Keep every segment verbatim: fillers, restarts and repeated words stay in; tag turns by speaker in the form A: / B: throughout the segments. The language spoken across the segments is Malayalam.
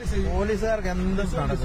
A: പോലീസുകാർക്ക് എന്ത്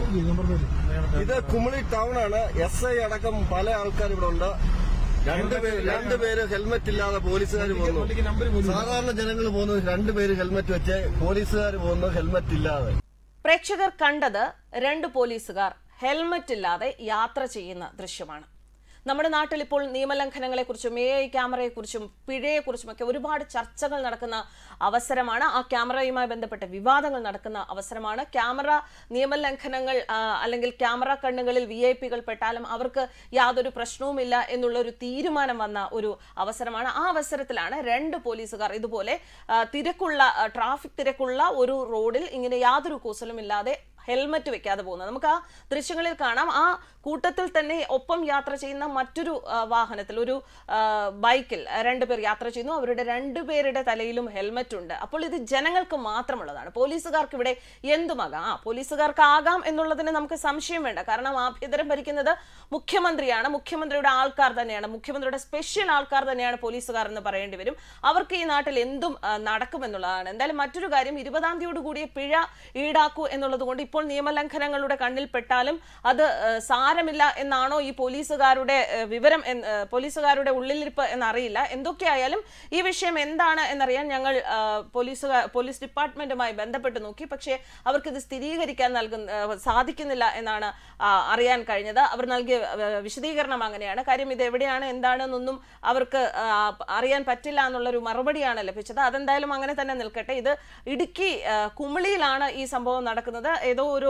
A: ഇത് കുമളി ടൗൺ ആണ്. എസ് ഐ അടക്കം പല ആൾക്കാർ ഇവിടെ ഉണ്ട്. രണ്ടുപേര് രണ്ടുപേര് ഹെൽമെറ്റ് ഇല്ലാതെ പോലീസുകാർ പോകുന്നു. സാധാരണ ജനങ്ങൾ പോകുന്നത് രണ്ടുപേര് ഹെൽമെറ്റ് വെച്ച് പോലീസുകാർ പോകുന്നു ഹെൽമെറ്റ് ഇല്ലാതെ.
B: പ്രേക്ഷകർ കണ്ടത് രണ്ട് പോലീസുകാർ ഹെൽമെറ്റ് ഇല്ലാതെ യാത്ര ചെയ്യുന്ന ദൃശ്യമാണ്. നമ്മുടെ നാട്ടിൽ ഇപ്പോൾ നിയമലംഘനങ്ങളെക്കുറിച്ചും എ ഐ ക്യാമറയെക്കുറിച്ചും പിഴയെക്കുറിച്ചുമൊക്കെ ഒരുപാട് ചർച്ചകൾ നടക്കുന്ന അവസരമാണ്. ആ ക്യാമറയുമായി ബന്ധപ്പെട്ട വിവാദങ്ങൾ നടക്കുന്ന അവസരമാണ്. ക്യാമറ നിയമലംഘനങ്ങൾ അല്ലെങ്കിൽ ക്യാമറ കണ്ണുകളിൽ വി ഐ പികൾ പെട്ടാലും അവർക്ക് യാതൊരു പ്രശ്നവുമില്ല എന്നുള്ള ഒരു തീരുമാനം വന്ന ഒരു അവസരമാണ്. ആ അവസരത്തിലാണ് രണ്ട് പോലീസുകാർ ഇതുപോലെ തിരക്കുള്ള ട്രാഫിക് തിരക്കുള്ള ഒരു റോഡിൽ ഇങ്ങനെ യാതൊരു കൂസലുമില്ലാതെ ഹെൽമറ്റ് വെക്കാതെ പോകുന്നത്. നമുക്ക് ആ ദൃശ്യങ്ങളിൽ കാണാം. ആ കൂട്ടത്തിൽ തന്നെ ഒപ്പം യാത്ര ചെയ്യുന്ന മറ്റൊരു വാഹനത്തിൽ ഒരു ബൈക്കിൽ രണ്ടുപേർ യാത്ര ചെയ്യുന്നു. അവരുടെ രണ്ടുപേരുടെ തലയിലും ഹെൽമറ്റ് ഉണ്ട്. അപ്പോൾ ഇത് ജനങ്ങൾക്ക് മാത്രമുള്ളതാണ്. പോലീസുകാർക്ക് ഇവിടെ എന്തുമാകാം. ആ പോലീസുകാർക്ക് ആകാം എന്നുള്ളതിന് നമുക്ക് സംശയം വേണ്ട. കാരണം ആഭ്യന്തരം ഭരിക്കുന്നത് മുഖ്യമന്ത്രിയാണ്. മുഖ്യമന്ത്രിയുടെ ആൾക്കാർ തന്നെയാണ്. മുഖ്യമന്ത്രിയുടെ സ്പെഷ്യൽ ആൾക്കാർ തന്നെയാണ് പോലീസുകാർ എന്ന് പറയേണ്ടി വരും. അവർക്ക് ഈ നാട്ടിൽ എന്തും നടക്കുമെന്നുള്ളതാണ്. എന്തായാലും മറ്റൊരു കാര്യം, ഇരുപതാം തീയതിയോട് കൂടിയ പിഴ ഈടാക്കൂ എന്നുള്ളത് കൊണ്ട് ഇപ്പോൾ നിയമലംഘനങ്ങളുടെ കണ്ണിൽ പെട്ടാലും അത് സാരമില്ല എന്നാണോ ഈ പോലീസുകാരുടെ വിവരം, പോലീസുകാരുടെ ഉള്ളിലിരിപ്പ് എന്നറിയില്ല. എന്തൊക്കെയായാലും ഈ വിഷയം എന്താണ് എന്നറിയാൻ ഞങ്ങൾ പോലീസുകാർ പോലീസ് ഡിപ്പാർട്ട്മെന്റുമായി ബന്ധപ്പെട്ട് നോക്കി. പക്ഷേ അവർക്കിത് സ്ഥിരീകരിക്കാൻ നൽകുന്ന സാധിക്കുന്നില്ല എന്നാണ് അറിയാൻ കഴിഞ്ഞത്. അവർ നൽകിയ വിശദീകരണം അങ്ങനെയാണ്. കാര്യം ഇത് എവിടെയാണ് എന്താണെന്നൊന്നും അവർക്ക് അറിയാൻ പറ്റില്ല എന്നുള്ളൊരു മറുപടിയാണ് ലഭിച്ചത്. അതെന്തായാലും അങ്ങനെ തന്നെ നിൽക്കട്ടെ. ഇത് ഇടുക്കി കുമളിയിലാണ് ഈ സംഭവം നടക്കുന്നത്. ഏതോ ഒരു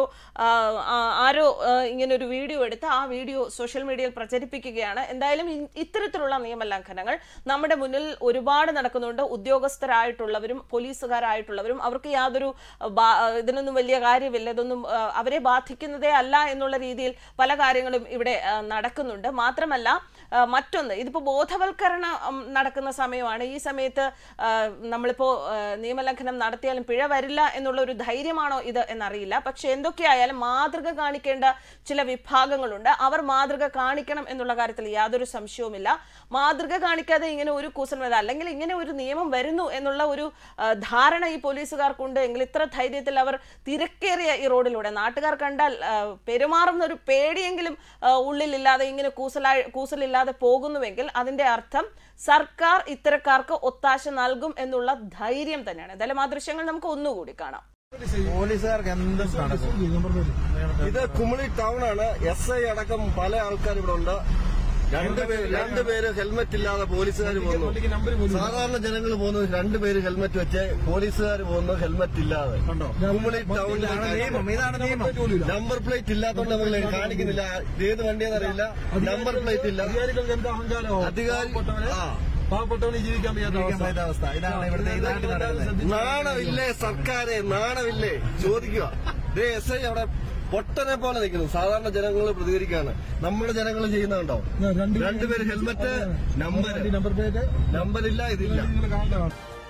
B: ആരോ ഇങ്ങനെ ഒരു വീഡിയോ എടുത്ത് ആ വീഡിയോ സോഷ്യൽ മീഡിയയിൽ പ്രചരിപ്പിക്കുകയാണ്. എന്തായാലും ഇത്തരത്തിലുള്ള നിയമലംഘനങ്ങൾ നമ്മുടെ മുന്നിൽ ഒരുപാട് നടക്കുന്നുണ്ട്. ഉദ്യോഗസ്ഥരായിട്ടുള്ളവരും പോലീസുകാരായിട്ടുള്ളവരും അവർക്ക് യാതൊരു ഇതിനൊന്നും വലിയ കാര്യമില്ല, ഇതൊന്നും അവരെ ബാധിക്കുന്നതേ അല്ല എന്നുള്ള രീതിയിൽ പല കാര്യങ്ങളും ഇവിടെ നടക്കുന്നുണ്ട്. മാത്രമല്ല മറ്റൊന്ന്, ഇതിപ്പോ ബോധവൽക്കരണം നടക്കുന്ന സമയമാണ്. ഈ സമയത്ത് നമ്മളിപ്പോ നിയമലംഘനം നടത്തിയാലും പിഴ വരില്ല എന്നുള്ള ഒരു ധൈര്യമാണോ ഇത് എന്നറിയില്ല. പക്ഷെ എന്തൊക്കെയായാലും മാതൃക കാണിക്കേണ്ട ചില വിഭാഗങ്ങളുണ്ട്. അവർ മാതൃക കാണിക്കണം എന്നുള്ള കാര്യത്തിൽ യാതൊരു സംശയവുമില്ല. മാതൃക കാണിക്കാതെ ഇങ്ങനെ ഒരു കൂസൽ അല്ലെങ്കിൽ ഇങ്ങനെ ഒരു നിയമം വരുന്നു എന്നുള്ള ഒരു ധാരണ ഈ പോലീസുകാർക്കുണ്ട് എങ്കിൽ ഇത്ര ധൈര്യത്തിൽ അവർ തിരക്കേറിയ ഈ റോഡിലൂടെ നാട്ടുകാർ കണ്ടാൽ പെരുമാറുന്ന ഒരു പേടിയെങ്കിലും ഉള്ളിലില്ലാതെ ഇങ്ങനെ കൂസലായി കൂസലില്ലാതെ പോകുന്നുവെങ്കിൽ അതിന്റെ അർത്ഥം സർക്കാർ ഇത്തരക്കാർക്ക് ഒത്താശ നൽകും എന്നുള്ള ധൈര്യം തന്നെയാണ്. എന്തായാലും ആ ദൃശ്യങ്ങൾ നമുക്ക് ഒന്നുകൂടി കാണാം.
A: പോലീസുകാർക്ക് എന്ത് ഇത് കുമളി ടൗൺ ആണ്. എസ് ഐ അടക്കം പല ആൾക്കാർ ഇവിടെ ഉണ്ട്. രണ്ടുപേര് രണ്ടുപേര് ഹെൽമെറ്റ് ഇല്ലാതെ പോലീസുകാർ പോകുന്നു. സാധാരണ ജനങ്ങൾ പോകുന്നത് രണ്ടുപേര് ഹെൽമെറ്റ് വെച്ച് പോലീസുകാർ പോകുന്നു ഹെൽമെറ്റ് ഇല്ലാതെ. കുമളി ടൗണിലാണ് നമ്പർ പ്ലേറ്റ് ഇല്ലാത്തതുകൊണ്ട് നമ്മൾ കാണിക്കുന്നില്ല. ഏത് വണ്ടിയാണെന്നറിയില്ല, നമ്പർ പ്ലേറ്റ് ഇല്ല. അധികാരി പാവപ്പെട്ടവന് ജീവിക്കാൻ വയ്യാത്ത അവസ്ഥ. ഇതാണ് ഇവിടുത്തെ നാണമില്ലേ സർക്കാരെ, നാണമില്ലേ ചോദിക്കുക. എസ് ഐ അവിടെ പൊട്ടനെ പോലെ നിൽക്കുന്നു. സാധാരണ ജനങ്ങൾ പ്രതികരിക്കാണ്. നമ്മുടെ ജനങ്ങൾ ചെയ്യുന്നുണ്ടോ? രണ്ടുപേര് ഹെൽമെറ്റ്, നമ്പർ നമ്പറില്ല, ഇതില്ല.